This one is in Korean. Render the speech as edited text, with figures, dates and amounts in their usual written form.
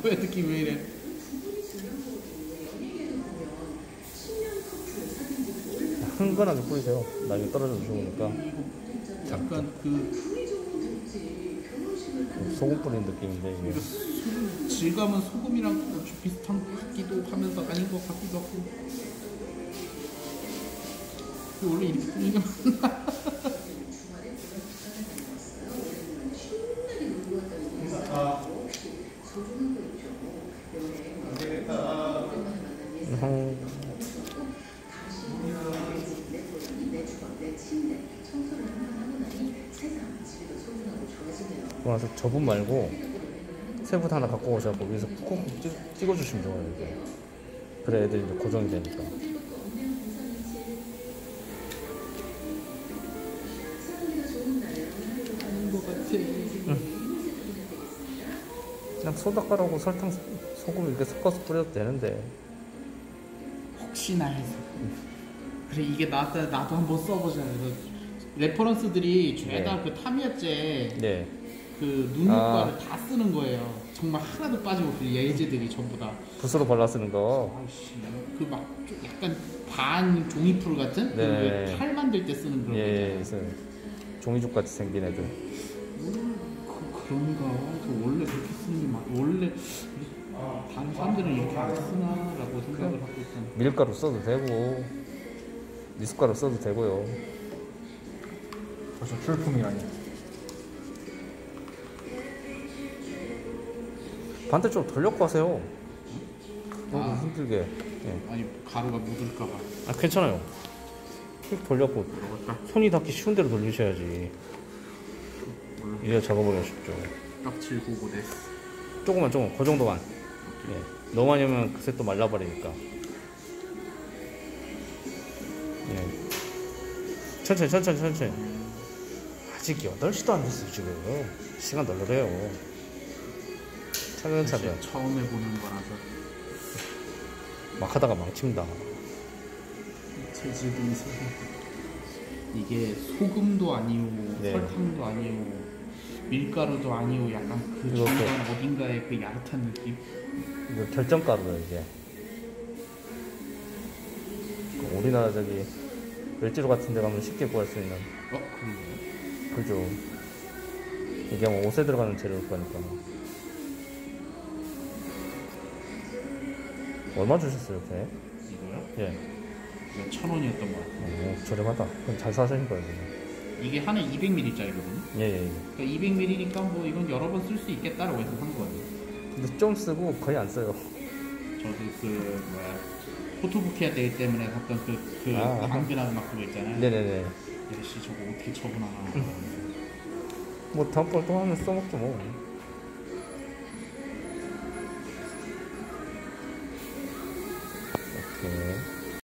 뭐야 느낌 왜 이래? 흥건하게 뿌리세요. 나중에 떨어져서 좋으니까. 약간 그 소금 뿌리는 느낌인데 이게. 질감은 소금이랑 좀 비슷한 것 같기도 하면서 아닌 것 같기도 하고. 원래 이렇게 뿌리는 게 맞나? 그래서 저분 말고 새붓 하나 갖고 오셔서 여기서 푹 찍어주시면 좋아요. 이게. 그래 애들이 이제 고정이 되니까. 그냥 소다가루하고 설탕, 소금 이렇게 섞어서 뿌려도 되는데. 혹시나 해서. 그래 이게 나도 한번 써보자. 레퍼런스들이 죄다 그 타미야제 네. 그 눈효과를 다 쓰는 거예요. 정말 하나도 빠짐없이 예제들이 전부 다. 붓으로 발라 쓰는 거. 아이씨, 그 막 약간 반 종이풀 같은 네. 그 칼 만들 때 쓰는 그런 예, 거 있잖아요. 종이죽 같이 생긴 애들. 그런가? 그 원래 그렇게 쓰는 게 원래 다른 사람들은 이렇게 안 쓰나라고 생각을 하고 있었는데. 밀가루 써도 되고 미숫가루 써도 되고요. 벌써 출품이라니. 반대쪽으로 돌려고 하세요. 너무 힘들게. 예. 아니 가루가 묻을까봐. 아 괜찮아요. 휙 돌려고. 손이 닿기 쉬운 대로 돌리셔야지. 이래야 작업을 하십죠. 깍칠 고고 데. 조금 그 정도만. 예. 너무 많이 하면 그새 또 말라버리니까. 예. 천천히. 아직 8시도 안 됐어요 지금. 시간 널널해요. 차근차근. 처음 해보는 거라서. 막 하다가 망칩니다. 재질도 있어서. 이게 소금도 아니고 네. 설탕도 아니고 밀가루도 아니고 약간 그 중간 어딘가의 그 야릇한 느낌? 이거 결정가루예요 이게. 우리나라 저기 을지로 같은 데 가면 쉽게 구할 수 있는. 그런가요? 그죠. 이게 아마 옷에 들어가는 재료일 거니까. 얼마 주셨어요 이렇게? 이거요? 예. 이거 1,000원이었던 것 같아요. 오, 저렴하다. 그럼 잘 사신 거예요. 이게 하나에 200ml짜리거든요. 예. 그러니까 200ml니까 뭐 이건 여러 번 쓸 수 있겠다라고 해서 산 거예요. 근데 좀 쓰고 거의 안 써요. 저도 그 뭐야 포토부키아 데이 때문에 샀던 그 당근하고 막 그거 있잖아요. 네네네. 역시 저거 어떻게 처분하나. 뭐 다음번 또 하면 써먹죠 뭐.